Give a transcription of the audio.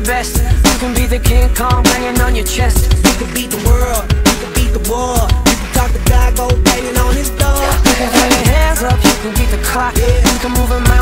best. You can be the King Kong banging on your chest. You can beat the world, you can beat the war. You can talk to God, go banging on his door. You can throw your hands up, you can beat the clock. You can move a mountain.